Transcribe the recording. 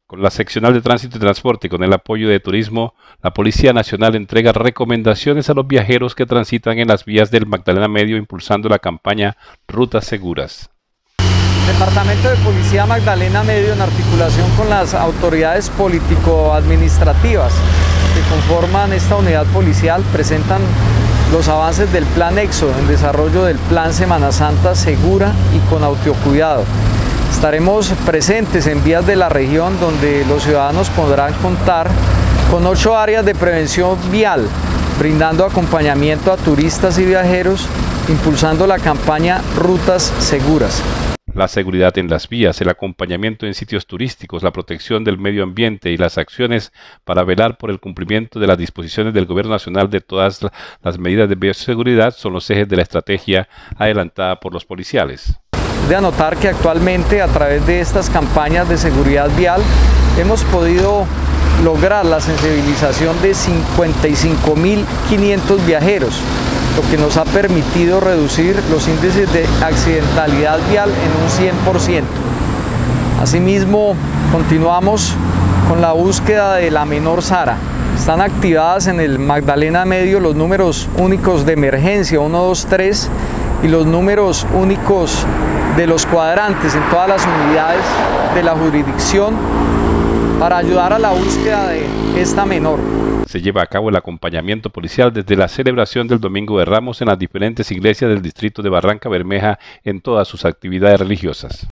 Con la Seccional de Tránsito y Transporte y con el apoyo de Turismo, la Policía Nacional entrega recomendaciones a los viajeros que transitan en las vías del Magdalena Medio, impulsando la campaña Rutas Seguras. El Departamento de Policía Magdalena Medio, en articulación con las autoridades político-administrativas que conforman esta unidad policial, presentan los avances del Plan Éxodo en desarrollo del Plan Semana Santa segura y con autocuidado. Estaremos presentes en vías de la región donde los ciudadanos podrán contar con 8 áreas de prevención vial, brindando acompañamiento a turistas y viajeros, impulsando la campaña Rutas Seguras. La seguridad en las vías, el acompañamiento en sitios turísticos, la protección del medio ambiente y las acciones para velar por el cumplimiento de las disposiciones del Gobierno Nacional de todas las medidas de bioseguridad son los ejes de la estrategia adelantada por los policiales. De anotar que actualmente, a través de estas campañas de seguridad vial, hemos podido lograr la sensibilización de 55.500 viajeros, lo que nos ha permitido reducir los índices de accidentalidad vial en un 100%. Asimismo, continuamos con la búsqueda de la menor Sara. Están activadas en el Magdalena Medio los números únicos de emergencia 123 y los números únicos de los cuadrantes en todas las unidades de la jurisdicción para ayudar a la búsqueda de esta menor. Se lleva a cabo el acompañamiento policial desde la celebración del Domingo de Ramos en las diferentes iglesias del distrito de Barranca Bermeja en todas sus actividades religiosas.